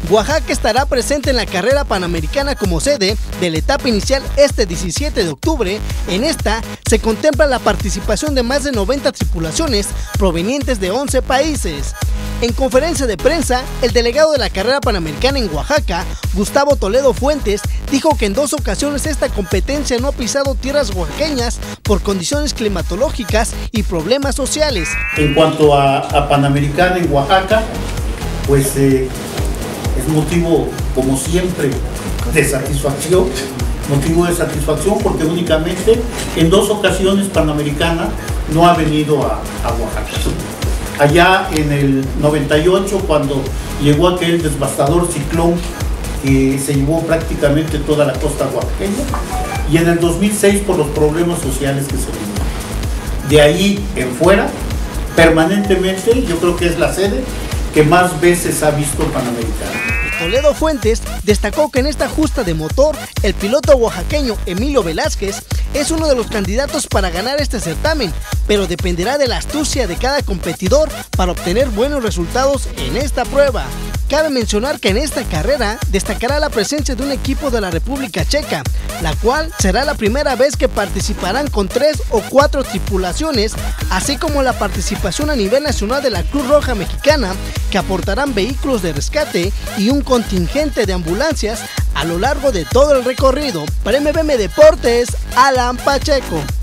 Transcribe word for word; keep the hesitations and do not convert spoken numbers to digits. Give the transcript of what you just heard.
Oaxaca estará presente en la carrera panamericana como sede de la etapa inicial este diecisiete de octubre. En esta se contempla la participación de más de noventa tripulaciones provenientes de once países. En conferencia de prensa, el delegado de la carrera panamericana en Oaxaca, Gustavo Toledo Fuentes, dijo que en dos ocasiones esta competencia no ha pisado tierras oaxaqueñas por condiciones climatológicas y problemas sociales. En cuanto a, a Panamericana en Oaxaca, pues eh, es motivo, como siempre, de satisfacción, motivo de satisfacción porque únicamente en dos ocasiones Panamericana no ha venido a, a Oaxaca. Allá en el noventa y ocho, cuando llegó aquel devastador ciclón que se llevó prácticamente toda la costa oaxaqueña, y en el dos mil seis por los problemas sociales que se vinieron. De ahí en fuera, permanentemente, yo creo que es la sede que más veces ha visto Panamericana. Toledo Fuentes destacó que en esta justa de motor, el piloto oaxaqueño Emilio Velázquez es uno de los candidatos para ganar este certamen, pero dependerá de la astucia de cada competidor para obtener buenos resultados en esta prueba. Cabe mencionar que en esta carrera destacará la presencia de un equipo de la República Checa, la cual será la primera vez que participarán con tres o cuatro tripulaciones, así como la participación a nivel nacional de la Cruz Roja Mexicana, que aportarán vehículos de rescate y un contingente de ambulancias a lo largo de todo el recorrido. Para M V M Deportes, Alan Pacheco.